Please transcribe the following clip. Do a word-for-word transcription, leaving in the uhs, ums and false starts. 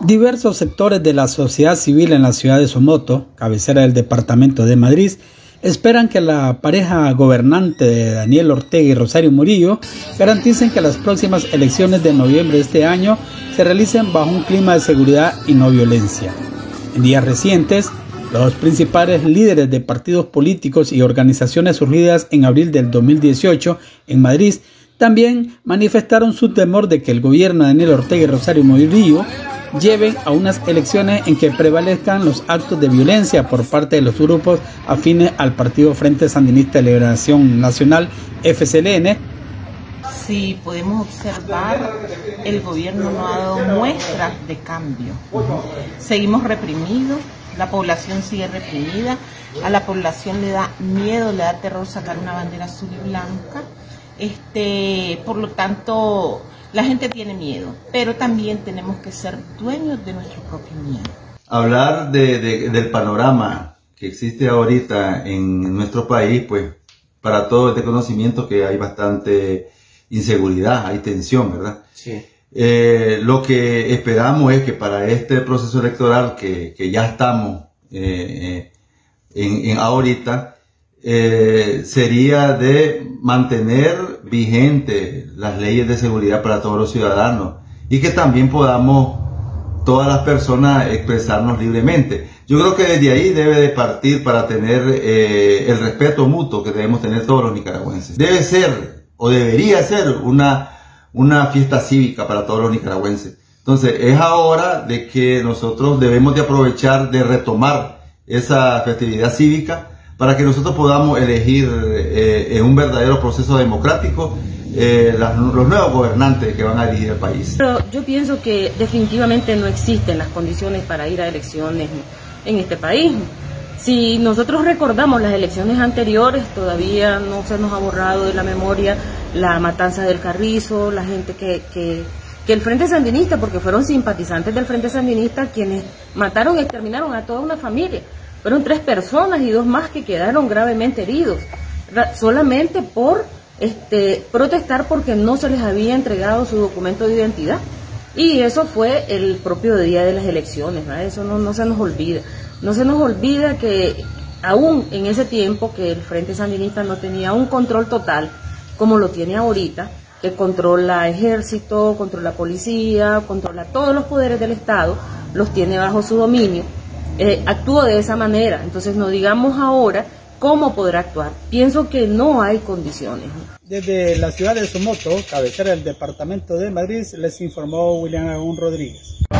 Diversos sectores de la sociedad civil en la ciudad de Somoto, cabecera del departamento de Madrid, esperan que la pareja gobernante de Daniel Ortega y Rosario Murillo garanticen que las próximas elecciones de noviembre de este año se realicen bajo un clima de seguridad y no violencia. En días recientes, los principales líderes de partidos políticos y organizaciones surgidas en abril del dos mil dieciocho en Madrid también manifestaron su temor de que el gobierno de Daniel Ortega y Rosario Murillo lleven a unas elecciones en que prevalezcan los actos de violencia por parte de los grupos afines al partido Frente Sandinista de Liberación Nacional, F C L N. Si podemos observar, el gobierno no ha dado muestras de cambio. Seguimos reprimidos, la población sigue reprimida, a la población le da miedo, le da terror sacar una bandera azul y blanca. Este, por lo tanto, la gente tiene miedo, pero también tenemos que ser dueños de nuestro propio miedo. Hablar de, de, del panorama que existe ahorita en nuestro país, pues para todo este conocimiento que hay bastante inseguridad, hay tensión, ¿verdad? Sí. Eh, lo que esperamos es que para este proceso electoral que, que ya estamos eh, en, en ahorita, Eh, sería de mantener vigentes las leyes de seguridad para todos los ciudadanos y que también podamos todas las personas expresarnos libremente. Yo creo que desde ahí debe de partir para tener eh, el respeto mutuo que debemos tener todos los nicaragüenses. Debe ser o debería ser una, una fiesta cívica para todos los nicaragüenses. Entonces es ahora de que nosotros debemos de aprovechar de retomar esa festividad cívica para que nosotros podamos elegir eh, en un verdadero proceso democrático eh, las, los nuevos gobernantes que van a dirigir el país. Pero yo pienso que definitivamente no existen las condiciones para ir a elecciones en este país. Si nosotros recordamos las elecciones anteriores, todavía no se nos ha borrado de la memoria la matanza del Carrizo, la gente que, que, que el Frente Sandinista, porque fueron simpatizantes del Frente Sandinista quienes mataron y exterminaron a toda una familia. Fueron tres personas y dos más que quedaron gravemente heridos, solamente por este, protestar porque no se les había entregado su documento de identidad. Y eso fue el propio día de las elecciones, ¿verdad? Eso no, no se nos olvida. No se nos olvida que aún en ese tiempo que el Frente Sandinista no tenía un control total, como lo tiene ahorita, que controla ejército, controla policía, controla todos los poderes del Estado, los tiene bajo su dominio. Eh, actuó de esa manera, entonces no digamos ahora cómo podrá actuar. Pienso que no hay condiciones. Desde la ciudad de Somoto, cabecera del departamento de Madrid, les informó William Agún Rodríguez.